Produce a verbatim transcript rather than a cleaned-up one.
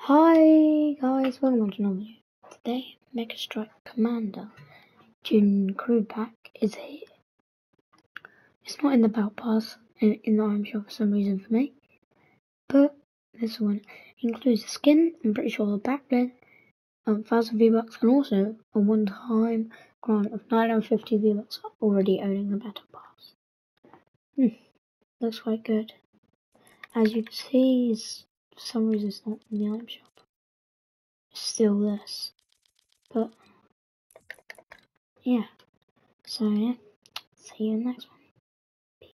Hi guys, welcome to another video. Today, Mega Strike Commander June Crew Pack is here. It's not in the Battle Pass in, in the item shop for some reason for me, but this one includes a skin, I'm pretty sure a backblend, um, one thousand V-Bucks, and also a one-time grant of nine hundred fifty V-Bucks already owning the Battle Pass. Hmm, looks quite good. As you can see, it's, for some reason it's not in the item shop. It's still this. But yeah, so yeah, see you in the next one.